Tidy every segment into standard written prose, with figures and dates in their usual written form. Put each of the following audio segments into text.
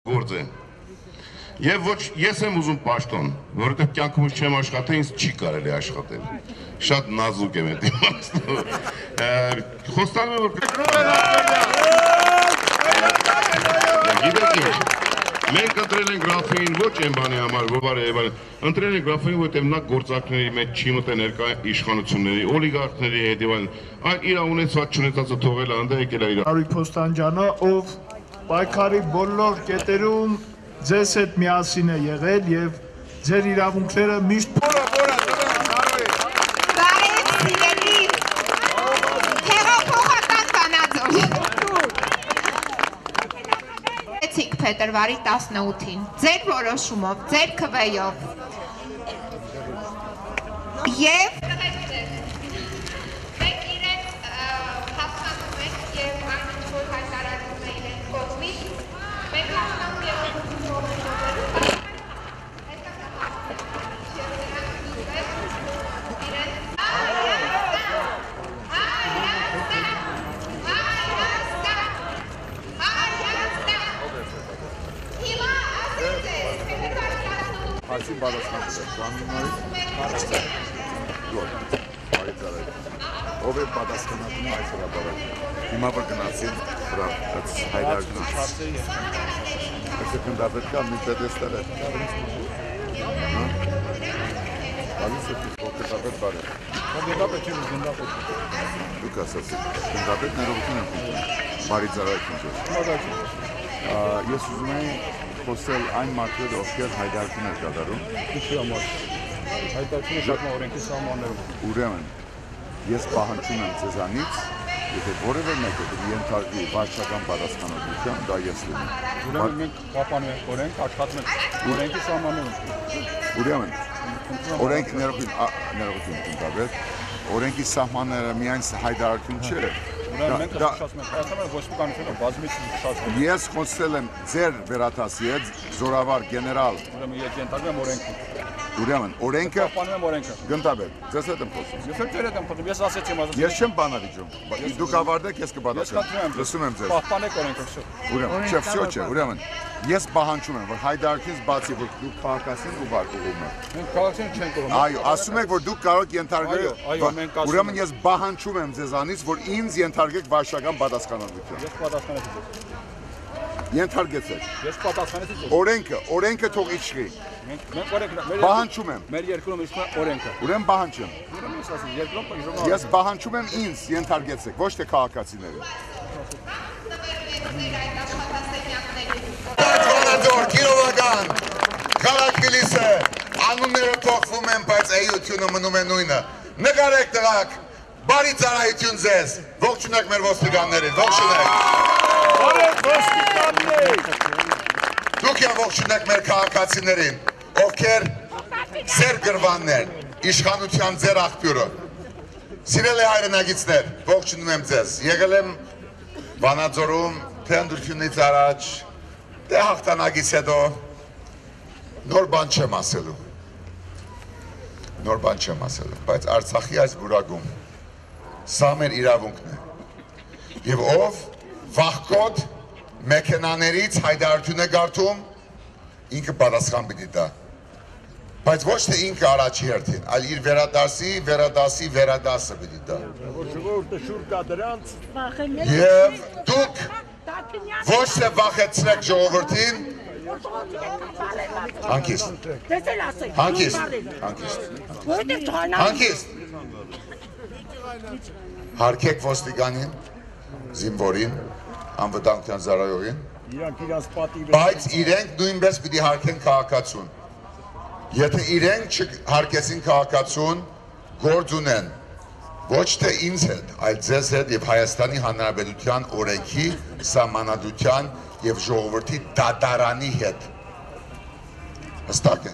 գործ է։ Եվ ոչ ես եմ ուզում պաշտոն, որովհետև կյանքումս չեմ աշխատել, ինձ չի կարելի աշխատել։ Շատ նազուկ եմ այդ իմաստով։ Խոստանում եմ, որ գիտեք ինչ, մենք ընտրել ենք Ռաֆին ոչ այն բանի համար, որ ընտրել ենք Ռաֆին, որովհետև նա գործարքների մեջ չի մտել ներկա իշխանությունների, օլիգարխների հետ եւ այլն, այլ իր ունեցած չունեցածը թողել է, անդա եկել է իր։ Արույ Փոստանջանը, ով պայքարի բոլոր կետերում ձեզ հետ միասին է եղել եւ ձեր իրավունքները միշտ Բարև սիրելի հեղափոխական վանաձոր։ Էցիկ փետրվարի 18-ին ձեր որոշումով, ձեր քվեով եւ մենք իրենց հասկանում ենք եւ այն ինչ-որ հայտարարում է իրենց կողմից մենք հասկանում եւ Հարցին պատասխանատու կանոնների ով է պատասխանատու այս հրապարակը։ Հիմա որ գնացին հայրարքից։ Այսը գնդապետք է մի պետեստել է։ Բալիս է գնդապետ բարև։ Գնդապետ չի գնդապետ։ Դուք ասացիք, գնդապետ ներողություն եմ խնդրում։ Բարի ծառայություն ձեզ։ Ես ուզում եմ խոսել այն մարդերը, ովքեր հայտարարություն են կատարում։ Ինչի համար։ Հայտարարությունը շատ օրենքի սահմաններում։ Ուրեմն, ես պահանջում եմ ձեզանից, եթե որևէ մեկը ենթարկվի վարչական պատասխանատվության, դա ես լինեմ։ Ուրեմն մենք պահպանում ենք օրենք, աշխատում ենք օրենքի սահմաններում։ Ուրեմն, օրենք ներողություն ընդհանրապես, օրենքի սահմանները միայն հայտարարություն չէ։ Ես խոսել եմ ձեր վերադասի հետ, զորավար գեներալ։ Ուրեմն, օրենքը գնդապետ, ձեզ հետ եմ խոսում։ Ես չեմ բանավիճում, դուք ավարտեք, ես կպատասխանեմ, լսում եմ ձեզ։ Ուրեմն, չէ, վсё չէ, ուրեմն, ես պահանջում եմ, որ հայտարարությունից բացի, որ դուք քաղաքացին ու վարկուղում եք։ Մենք քաղաքացին չենք կողում։ Այո, ասում եք, որ դուք կարող եք ենթարկել, ուրեմն ես պահանջում եմ ձեզանից, որ ինձ ենթարկեք վարչական պատասխանատվության։ Ես պատասխանեցի։ Ենթարկեցեք։ Ես պատասխանեցի։ Օրենքը թող իջի։ Մենք պահանջում եմ։ Մեր երկրում իշխում է օրենքը։ Ուրեմն պահանջեմ։ Ես պահանջում եմ ինձ ենթարկեցեք, ոչ թե քաղաքացիները։ Կիրովական, քաղաք Թբիլիսի, անունները փոխվում են, բայց էությունը մնում է նույնը։ Նկարեք տղաք, բարի ծառայություն ձեզ, ողջունեք մեր ոստիկաններին, ողջունեք։ Բարև ոստիկաններ։ Դուք ողջունեք մեր քաղաքացիներին, ովքեր ձեր գրվաններ, իշխանության ձեր աղբյուրը։ Սիրելի հայրենակիցներ, ողջունում եմ ձեզ։ Եղել եմ Վանաձորում, թե ընդրությունից առաջ, թե հաղթանակից հետո, նոր բան չեմ ասելու։ Նոր բան չեմ ասելու, բայց Արցախի այս բուրագում սա մեր իրավունքն է։ Եվ ով վախկոտ մեքենաներից հայտարարություն է գարթում, ինքը պատասխան պիտի տա։ Բայց ոչ թե ինքը առաջի հերթին, այլ իր վերադասը պիտի տա։ Եվ դուք ոչ թե վախեցնեք ժողովրդին, հանգիստ, հարկեք ոստիկանին, զինվորին, անվտանգության ծառայողին, բայց իրենք նույնպես պիտի հարկեն քաղաքացուն։ Եթե իրենք չհարկեցին քաղաքացուն, գործ ունեն ոչ թե ինձ հետ, այլ ձեզ հետ եւ Հայաստանի Հանրապետության օրենքի, սահմանադրության եւ ժողովրդի դատարանի հետ։ Հստակ է։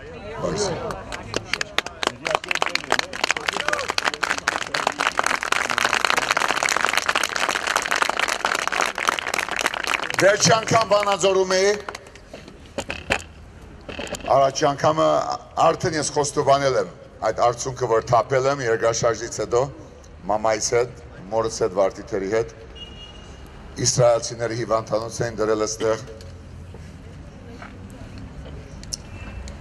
Վերջի անգամ Վանաձորում էի, առաջի անգամը արդեն ես խոստովանել եմ այդ արդյունքը, որ թափել եմ երկրաշարժից հետո, մամայիս հետ, մորս հետ, վարդիթերի հետ, իսրայելցիների հիվանդանոց էին դրել այստեղ,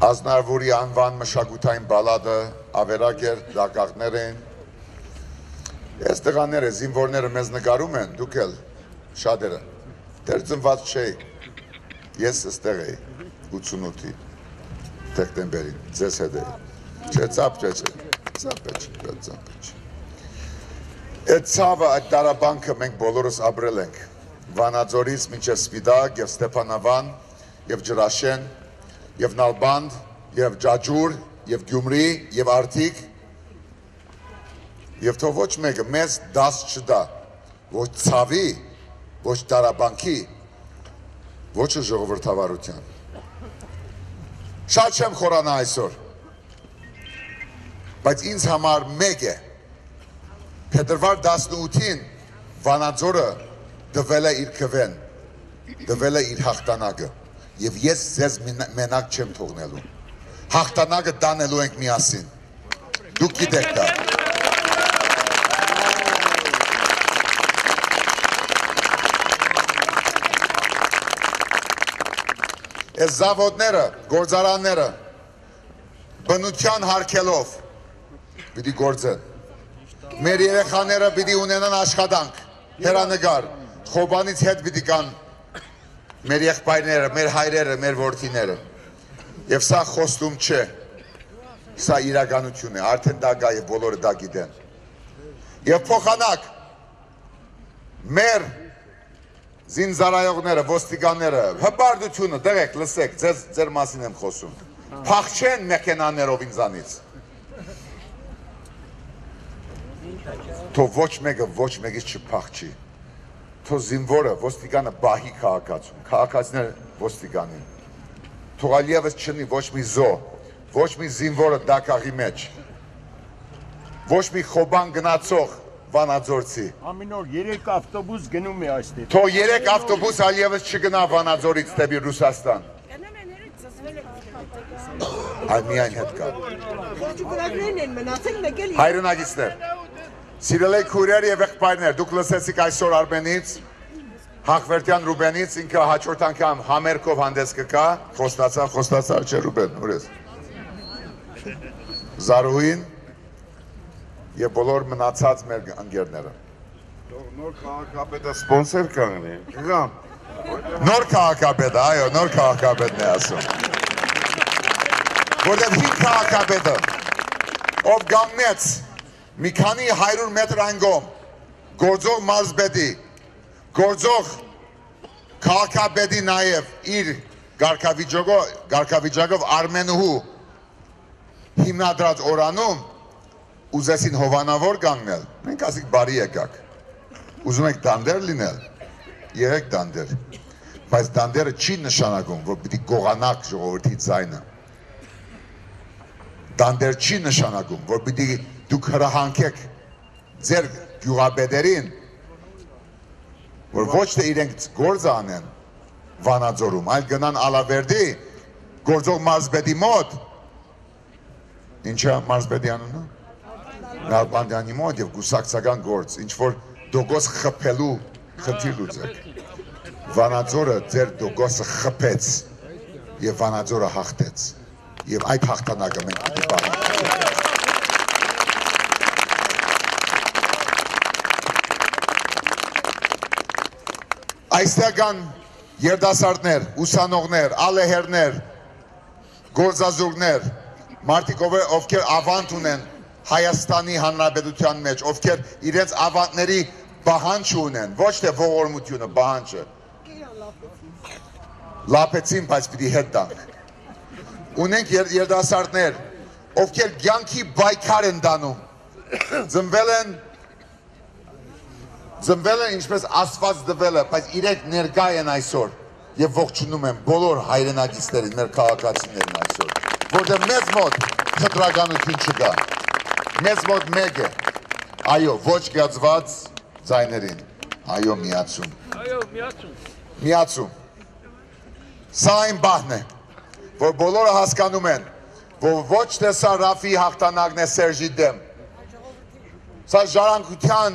Ազնարվորի անվան մշակութային բալադը ավերակեր դակաղներ են։ Այս տղաները, զինվորները մեզ նկարում են, դուք էլ շատերը, դեր ծնված չէիք, ես ստեղ էի 88-ի դեկտեմբերին, ձեզ հետ էի, չէ ծապ Այդ ցավը, այդ դարաբանքը մենք բոլորս ապրել ենք, Վանաձորից մինչև Սպիտակ և Ստեփանավան և Ջրաշեն և Նալբանդ և Ջաջուր և Գյումրի և Արտիկ և թող ոչ մեկը մեզ դաս չդա, ոչ ցավի, ոչ դարաբանքի, ոչ ժողովրդավարության։ Շատ չեմ խորանա այսօր, բայց ինձ համար մեկ է, Փետրվար 18-ին Վանաձորը դվել է իր քվեն, դվել է իր հաղթանակը, և ես ձեզ մենակ չեմ թողնելու, հաղթանակը տանելու ենք միասին, դուք գիտեք դա։ Այս զավոդները, գործարանները, բնության հարկելով պիտի գործեն, մեր երեխաները պիտի ունենան աշխատանք, հերանեկար, խոբանից հետ պիտի կան մեր եղբայրները, մեր հայրերը, մեր որդիները, և սա խոստում չէ, սա իրականություն է, արդեն դա գա և բոլորը դա գիտեն, և փոխանակ մեր զինզարայողները, ոստիկանները, հպարտությունը, դեղեք, լսեք, ձեր մասին եմ խոսում, փախչեն մեքենաներով ինձանից, թող ոչ մեկը ոչ մեկից չփախչի, թող զինվորը, ոստիկանը բահի քաղաքացուն, քաղաքացիները ոստիկանին, թող այլևս չնի ոչ մի զո, ոչ մի զինվորը դակաղի մեջ, ոչ մի խոբան գնացող Վանաձորցի։ Ամեն օր 3 ավտոբուս գնում է այստեղ։ Թող 3 ավտոբուս այլևս չգնա Վանաձորից դեպի Ռուսաստան։ Այլ միայն հետ կա։ Հայրենակիցներ, սիրելի քույրեր և եղբայրներ, դուք լսեցիք այսօր Արմենից, Հախվերդյան Ռուբենից, ինքը հաջորդ անգամ համերգով հանդես կգա, խոստացա, չէ Ռուբեն, ուր ես։ Զարուհին և բոլոր մնացած մեր ընկերները։ Նոր քաղաքապետը սպոնսեր կանգնի։ Նոր քաղաքապետը, այո, նոր քաղաքապետն է ասում։ Որտեղ հին քաղաքապետը, ով կանգնեց մի քանի 100 մետր անգամ, գործող մարզպետի, գործող քաղաքապետի նաև իր գարկավիճակով Արմենուհու հիմնադրած օրանում ուզեցին հովանավոր կանգնել, մենք ասիկ բարի եկակ, ուզում եք դանդեր լինել, եղեք դանդեր, բայց դանդերը չի նշանակում, որ պիտի գողանակ ժողովրդի ձայնը, դանդեր չի նշանակում, որ պիտի դուք հրահանքեք ձեր գյուղապետերին, որ ոչ թե իրենք գործ անեն Վանաձորում, այլ գնան Ալավերդի, գործող մարզպետի մոտ, ինչա մարզպետի անունը? Նալբանդյանի մոտ և գուսակցական գործ, ինչ-որ դոգոս խպելու խնդիր լուծեք։ Վանաձորը ձեր դոգոսը խպեց և Վանաձորը հաղթեց և այդ հաղթանակը մենք պիտի պահենք։ Այստեղ կան երդասարտներ, ուսանողներ, ալեհերներ, գործազուրկներ, մարդիկ ովքեր ավանդ ունեն Հայաստանի Հանրապետության մեջ, ովքեր իրենց ավանդների բահանջ ունեն, ոչ թե ողորմությունը, բահանջը։ Լապեցին, բայց պիտի հետ տանք։ Ունենք երդասարտներ, ովքեր կյանքի պայքար են տանում, ծնվել են ինչպես Աստված տվել է, բայց իրենք ներկա են այսօր և ողջունում են բոլոր հայրենակիցներին, մեր քաղաքացիներին այսօր, որտեղ մեզ մոտ խտրականություն չկա, մեզ մոտ մեկ է, այո, ոչ գացված ձայներին, այո, միացում, սա այն բահն է, որ բոլորը հասկանում են, որ ոչ թե սա Ռաֆի հաղթանակն է Սերժի դեմ, սա ժառանգության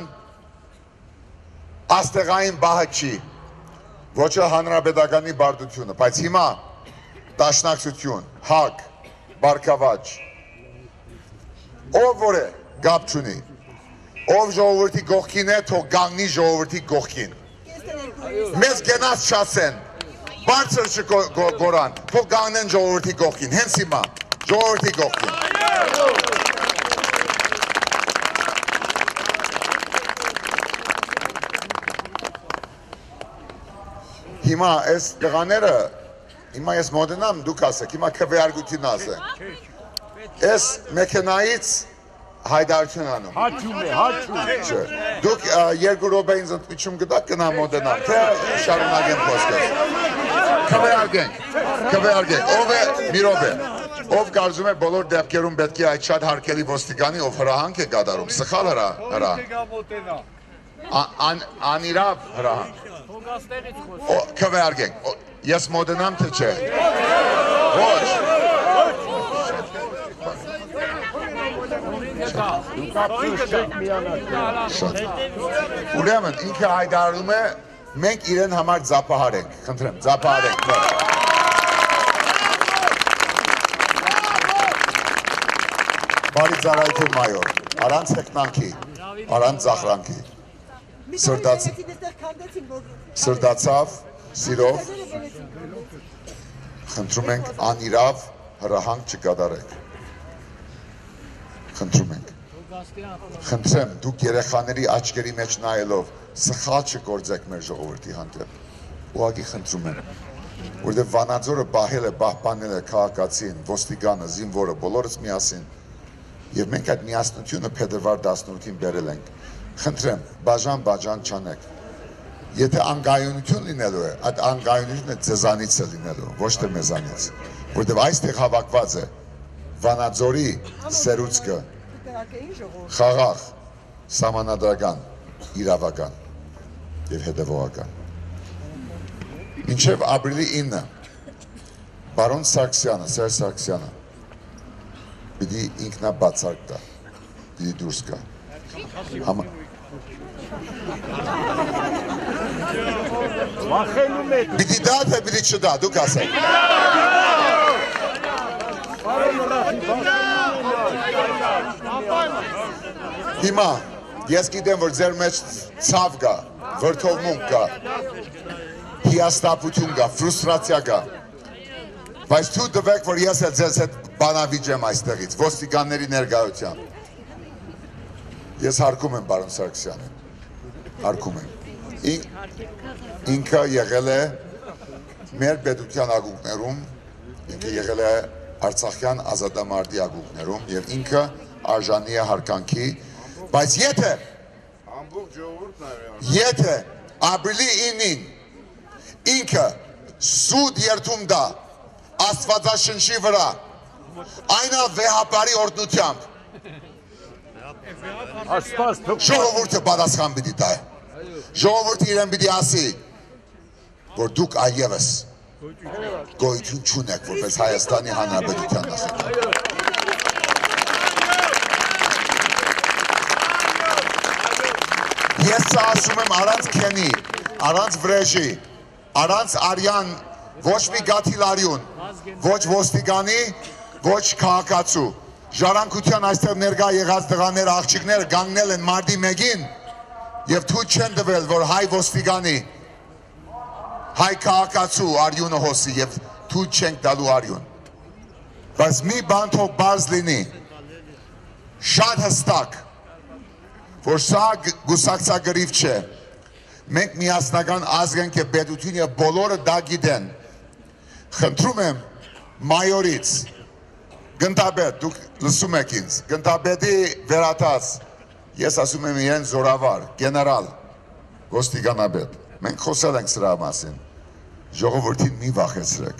աստեղային բահը չի, ոչ է հանրապետականի բարդությունը, բայց հիմա դաշնակցություն, հակ, բարգավաճ, ով որ է, գապ չունի, ով ժողովրդի գողքին է, թող գանգնի ժողովրդի գողքին, մեզ գենաց չասեն, բարձր չգորան, թող գանգնեն ժողովրդի գողքին, հենց հիմա, ժողովրդի գողքին։ Հիմա այս տղաները, հիմա ես մոդենամ, դուք ասեք, հիմա քվեարկություն ասեք, այս մեքենայից հայդարություն անում։ Հաչում է։ Դուք երկու րոպե ինձ ընդմիջում գտաք գնամ մոդենամ, թե շարունակեմ խոսքս։ Քվեարկենք, ով է, մի րոպե, ով կարծում է բոլոր դեպքերում պետք է այդ շատ հարկելի ոստիկանի, ով հրահանք է կատարում, սխալ հրահանք, անիրավ հրահանք։ Քվեարկենք, ես մոդենամ թե չէ։ Ոչ։ Ուրեմն ինքը հայտարարում է, մենք իրեն համար ձապահարենք, խնդրեմ, ձապահարենք։ Բարի ծառայություն մայոր, առանց հեքնանքի, առանց ծախրանքի։ Սրտացավ, սիրով, խնդրում ենք անիրավ հրահանք չկատարեք, խնդրում ենք, խնդրեմ դուք երեխաների աչքերի մեջ նայելով սխալ չգործեք մեր ժողովրդի հանդեպ, ուղղակի խնդրում եմ, որտեղ Վանաձորը պահել է, պահպանել է քաղաքացին, ոստիկանը, զինվորը, բոլորս միասին, եւ մենք այդ միասնությունը փետրվար 18-ին բերել ենք, խնդրեմ, բաժան չանեք, եթե անգայունություն լինելու է, այդ անգայունությունը ձեզանից է լինելու, ոչ թե մեզանից, որտեղ այստեղ հավաքված է Վանաձորի սերուցքը, խաղաղ, սահմանադրական, իրավական եւ հետեւողական։ Մինչեւ ապրիլի 9-ը բարոն Սարգսյանը, Սերժ Սարգսյանը պիտի ինքնաբացարկ տա, պիտի դուրս գա։ Պիտի դա թե պիտի չդա, դուք ասեք։ Հիմա, ես գիտեմ, որ ձեր մեջ ցավ կա, վրդովմունք կա, հիասթափություն կա, ֆրուստրացիա կա, բայց թույլ տվեք, որ ես ձեզ հետ բանավիճեմ այստեղից, ոստիկանների ներկայությամբ։ Ես հարկում եմ բարոն Սարգսյանին, հարկում եմ, ինքը եղել է մեր պետության ագուկներում, ինքը եղել է Արցախյան ազատամարտի ագուկներում և ինքը արժանի է հարկանքի, բայց եթե ապրիլի 9-ին ինքը սուտ երթում դա աստվածաշնչի վրա, այնավեհապարի օրդնությամբ, ժողովուրդը պատասխան պիտի տա է, ժողովուրդը իրեն պիտի ասի, որ դուք այևս գոյություն չունեք, որպես Հայաստանի Հանրապետության նախագահ։ Ես ասում եմ առանց քենի, առանց վրեժի, առանց արյան, ոչ մի գաթիլարյուն, ոչ ոստիկանի, ոչ քաղաքացու, ժառանգության այստեղ ներկա եղած տղաներ, աղջիկներ գանգնել են մարտի 1-ին եւ թույլ չեն տվել, որ հայ ոստիկանի, հայ քաղաքացու արյունը հոսի եւ թույլ չենք տալու արյուն։ Բայց մի բան թող բարձ լինի, շատ հստակ, որ սա գուսակցագրիվ չէ, մենք միասնական ազգ ենք եւ պետություն եւ բոլորը դա գիտեն։ Խնդրում եմ մայորից, գնդապետ, դուք լսում եք ինձ, գնդապետի վերատած, ես ասում եմ իրեն զորավար, գեներալ, ոստիկանապետ, մենք խոսել ենք սրա մասին, ժողովրդին մի վախեցրեք,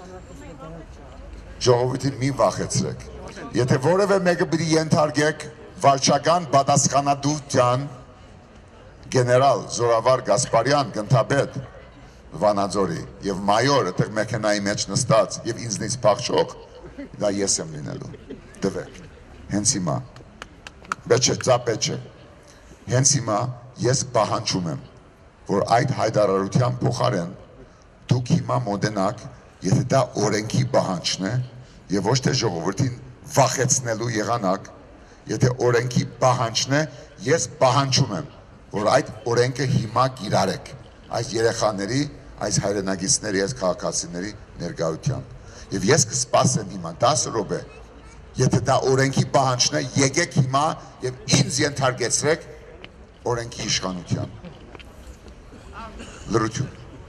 ժողովրդին մի վախեցրեք, եթե որևէ մեկը պիտի ենթարկեք վարչական պատասխանատվության գեներալ, զորավար Գասպարյան, գնդապետ Վանաձորի եւ մայոր այդտեղ մեքենայի մեջ նստած եւ ինձնից փախչող, դա ես եմ լինելու, դվեք, հենց հիմա, պետք չէ, հենց հիմա ես պահանջում եմ, որ այդ հայտարարության փոխարեն դուք հիմա մոտենաք, եթե դա օրենքի պահանջն է, եւ ոչ թե ժողովրդին վախեցնելու եղանակ, եթե օրենքի պահանջն է, ես պահանջում եմ, որ այդ օրենքը հիմա կիրառեք այս երեխաների, այս հայրենագիտների, այս քաղաքացիների ներկայությամբ։ Եվ ես կսպասեմ հիմա 10 րոպե, եթե դա օրենքի պահանջն է, եկեք հիմա եւ ինձ ենթարկեցրեք օրենքի իշխանության։ Լրություն։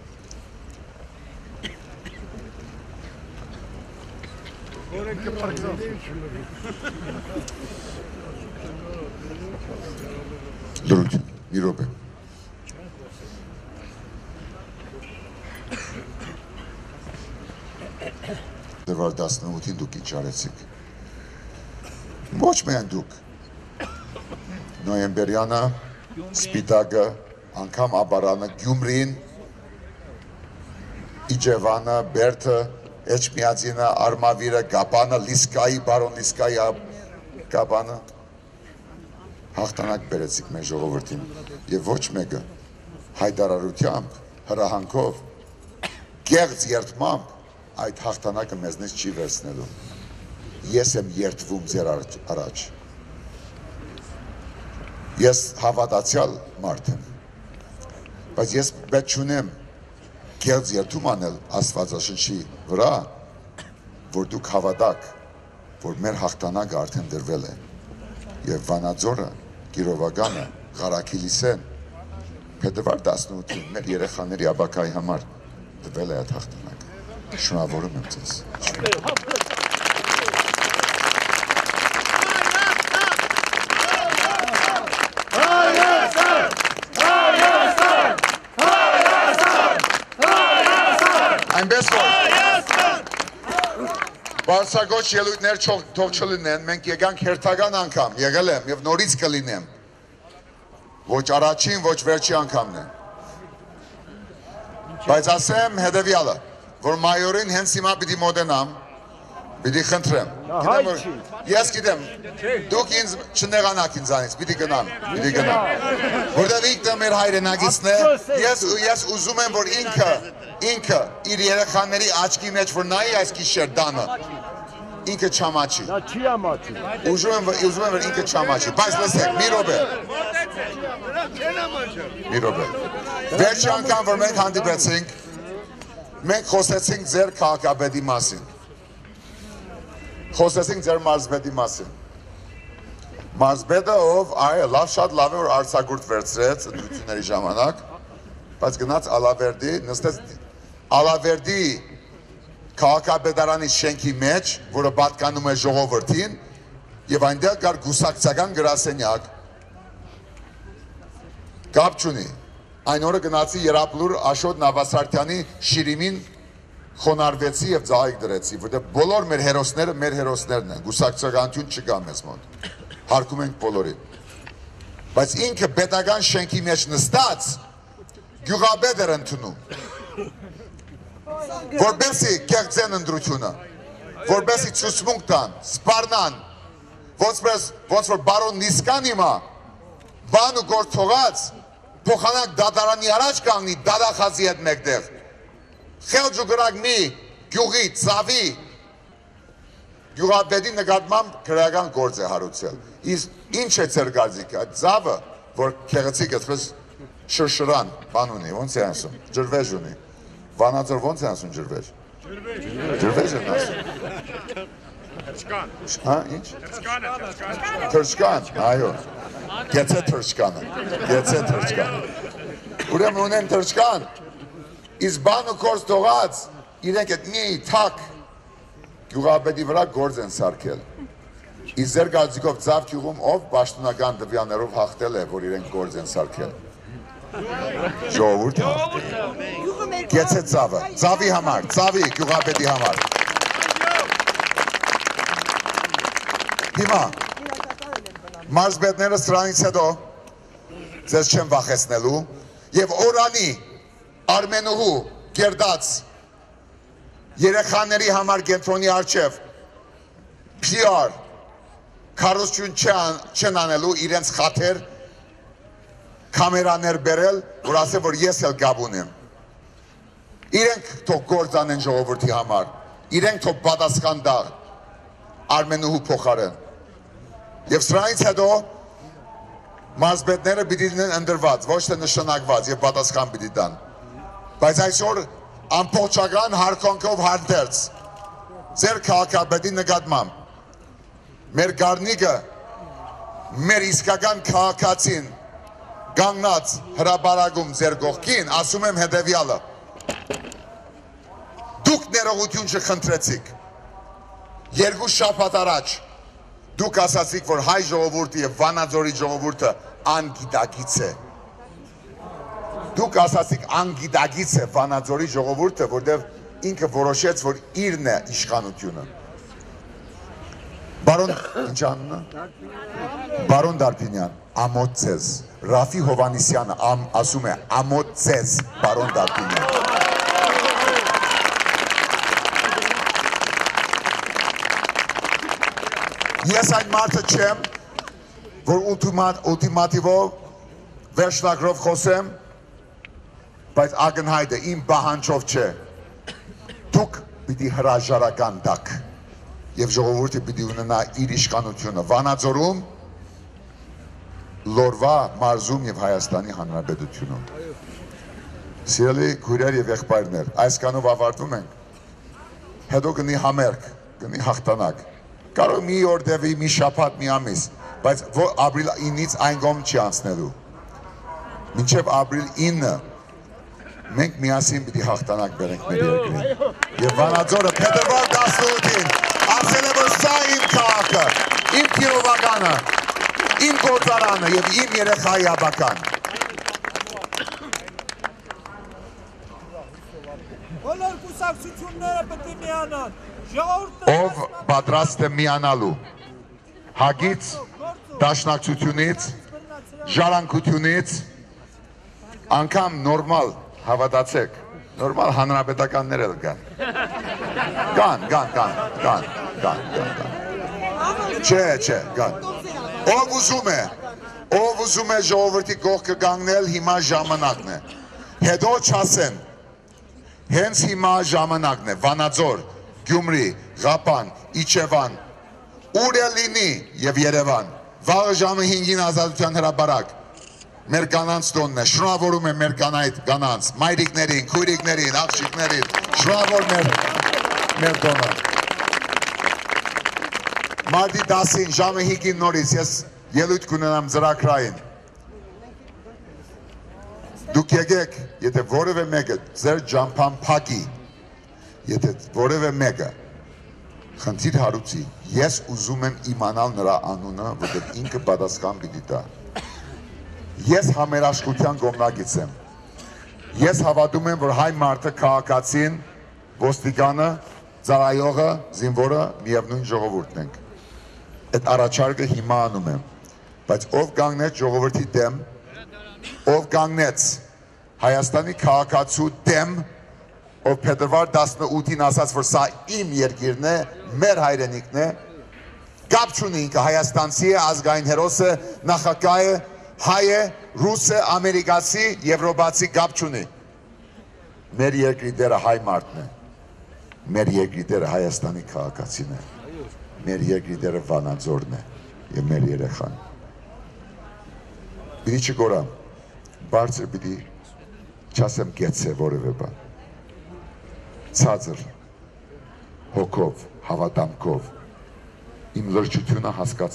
Լրություն, մի րոպե։ Դեպի 18-ին դուք ինչ արեցիք։ Ոչ միայն դուք։ Նոյեմբերյանը, Սպիտակը, անգամ Աբարանը, Գյումրին, Իջևանը, Բերդը, Էջմիածինը, Արմավիրը, Գապանը, Լիսկայի, բարոն Լիսկայի Գապանը հաղթանակ բերեցիք մեր ժողովրդին եւ ոչ մեկը հայտարարությամբ, հրահանգով, կեղծ երդմամբ այդ հաղթանակը մեզնից չի վերցնելու։ Ես եմ երդվում ձեր առաջ։ Ես հավատացյալ մարդ եմ, բայց ես պետք չունեմ կեղծ երդում անել Աստվածաշնչի վրա, որ դուք հավատաք, որ մեր հաղթանակը արդեն դրվել է եւ Վանաձորը, Կիրովագանը, Ղարաքիլիսեն, փետրվար 18-ին մեր երեխաների աբակայի համար դրվել է այդ հաղթանակը։ Շնորհավորում եմ ձեզ։ Այնպես որ բարձրագույն ելույթներ թող չլինեն, մենք եկանք հերթական անգամ, եղել եմ եւ նորից կլինեմ։ Ոչ առաջին, ոչ վերջի անգամն է։ Բայց ասեմ հետեւյալը, որ մայորին հենց հիմա պիտի մոտենամ, պիտի խնդրեմ։ Ես գիտեմ, դուք ինձ չնեղանաք ինձանից, պիտի գնամ։ Որտեղ ինքը մեր հայրենագիցն է, ես ուզում եմ, որ ինքը իր երեխաների աչքի մեջ որ նայի այս գիշեր դանը, ինքը չամաչի։ Նա չի ամաչի։ Ուզում եմ, որ ինքը չամաչի, բայց լսեք, մի րոպե։ Մի րոպե։ Վերջի անգամ, որ մենք հանդիպեցինք, մենք խոսեցինք ձեր քաղաքապետի մասին։ Խոսեցինք ձեր մարզպետի մասին։ Մարզպետը, ով լավ շատ լավ է, որ արձակուրդ վերցրեց ընտրությունների ժամանակ, բայց գնաց Ալավերդի, նստեց Ալավերդի քաղաքապետարանի շենքի մեջ, որը պատկանում է ժողովրդին, եւ այնտեղ կար գուսակցական գրասենյակ։ Կապ չունի։ Այն օրը գնացի Երապլուր Աշոտ Նավասարդյանի շիրիմին խոնարհվեցի եւ ծաղիկ դրեցի, որտեղ բոլոր մեր հերոսներն են, գուսակցականություն չկա մեզ մոտ։ Հարգում ենք բոլորին։ Բայց ինքը պետական շենքի մեջ նստած գյուղապետ էր ընդունում, որպեսզի կեղծեն ընտրությունը, որպեսզի ցուցմունք տան, սպառնան, ոնց որ բարոն Նիսկան հիմա բան ու գործ թողած փոխանակ դատարանի առաջ կանգնի դադախազի հետ մեկտեղ, խելջ ու գրակ մի գյուղի ծավի գյուղապետի նկատմամբ քրեական գործ է հարուցել։ Իսկ ինչ է ձեր գազիկը, այդ ծավը, որ քեղեցիկ այդպես շրշրան բան ունի, ոնց է ասում, ջրվեժ ունի։ Վանաձոր ոնց է ասում ջրվեժ։ Ջրվեժ են ասում։ Թրջկան։ Հա, ինչ։ Թրջկան, այո։ Գեցե թրջկանը։ Ուրեմն ունեն թրջկան։ Իսկ բան ու գործ թողած իրենք այդ մի թակ գյուղապետի վրա գործ են սարքել։ Իսկ ձեր գազիկով ծավ գյուղում ով պաշտոնական դվյաններով հաղթել է, որ իրենք գործ են սարքել։ Ժողովուրդը հաղթել։ Գեցե ծավը, ծավի համար, ծավի գյուղապետի համար։ Հիմա մարզպետները սրանից հետո ձեզ չեն վախեցնելու եւ օրանի Արմենուհու կերտած երեխաների համար կենտրոնի առջև PR քարոզություն չեն անելու իրենց խաթեր կամերաներ բերել, որ ասել, որ ես էլ գաբ ունեմ։ Իրենք թող գործ անեն ժողովրդի համար, իրենք թող պատասխան տա Արմենուհու փոխարեն։ Եվ սրանից հետո մարզպետները պիտի լինեն ընդրված, ոչ թե նշանակված եւ պատասխան պիտի տան։ Բայց այսօր ամբողջական հարկոնքով հանդերձ ձեր քաղաքապետի նկատմամբ մեր Գառնիկը, մեր իսկական քաղաքացին կանգնած հրապարակում ձեր կողքին, ասում եմ հետևյալը. դուք ներողություն չխնդրեցիք, 2 շաբաթ առաջ դուք ասացիք, որ հայ ժողովուրդը եւ Վանաձորի ժողովուրդը անգիտակից է, դուք ասացիք անգիտակից է Վանաձորի ժողովուրդը, որտեղ ինքը որոշեց, որ իրն է իշխանությունը։ Բարոն, ինչ անունը? Բարոն Դարբինյան, ամոթ ձեզ, Ռաֆի Հովանիսյանը ասում է ամոթ ձեզ, բարոն Դարբինյան։ Ես այն մարդը չեմ, որ ուլտիմատիվով վերջնագրով խոսեմ, բայց ակնհայտ է, իմ պահանջով չէ, դուք պիտի հրաժարական տաք եւ ժողովուրդը պիտի ունենա իր իշխանությունը Վանաձորում, Լորվա մարզում եւ Հայաստանի Հանրապետությունում։ Սիրելի քույրեր եւ եղբայրներ, այսքանով ավարտում ենք, հետո կնի համերգ, կնի հաղթանակ, կարող մի օր դեպի մի շաբաթ, մի ամիս, բայց ապրիլ 9-ից այն կողմ չի անցնելու, մինչև ապրիլ 9-ը մենք միասին պիտի հաղթանակ բերենք մեր երկրին եւ Վանաձորը փետրվար 18-ին ասել է, որ սա իմ քաղաքը, իմ քիրովականը, իմ գործարանը եւ իմ երեխայի աբական։ Բոլոր կուսակցությունները պետք է միանան։ Ով պատրաստ է միանալու հագից, դաշնակցությունից, ժառանգությունից, անգամ նորմալ հավատացեք, նորմալ հանրապետականներ էլ կան։ Չէ, կան։ Ով ուզում է ժողովրդի կողքը կանգնել, հիմա ժամանակն է։ Հետո չասեն, հենց հիմա ժամանակն է, Վանաձոր, Գյումրի, Ղապան, Իջևան, ուր է լինի եւ Երևան, վաղը ժամը 5-ին ազատության հրապարակ, մեր կանանց տոնն է, շնորհավորում եմ մեր կանանց, մայրիկներին, քույրիկներին, աղջիկներին, շնորհավոր մեր տոնը։ Մարտի 10-ին ժամը 5-ին նորից ես ելույթ կունենամ ծրագրային։ Դուք եկեք, եթե որևէ մեկը ձեր ջամփան փակի, եթե որևէ մեկը խնդիր հարուցի, ես ուզում եմ իմանալ նրա անունը, որտեղ ինքը պատասխան պիտի տա։ Ես համերաշխության կողմնակից եմ։ Ես հավատում եմ, որ հայ մարդը, քաղաքացին, ոստիկանը, ծառայողը, զինվորը միևնույն ժողովուրդն ենք։ Այդ առաջարկը հիմա անում եմ, բայց ով կանգնեց ժողովրդի դեմ, ով կանգնեց Հայաստանի քաղաքացու դեմ, ով փետրվար 18-ին ասաց, որ սա իմ երկիրն է, մեր հայրենիքն է, կապ չունի ինքը հայաստանցի է, ազգային հերոս է, նախագահ է, հայ է, ռուս է, ամերիկացի, եվրոպացի կապ չունի։ Մեր երկրի դերը հայ մարդն է, մեր երկրի դերը Հայաստանի քաղաքացին է, մեր երկրի դերը Վանաձորն է եւ մեր երեխան։ Պիտի չգորամ, բարձր պիտի չասեմ կեցե որևէ բան։ Ցածր, հոգով, հավատամքով, իմ լրջությունը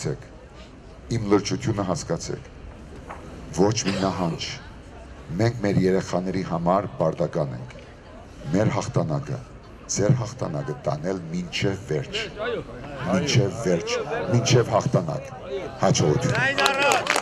հասկացեք, ոչ մի նահանջ, մենք մեր երեխաների համար պարտական ենք, մեր հաղթանակը, ձեր հաղթանակը տանել մինչև վերջ, մինչև հաղթանակ, հաջողություն։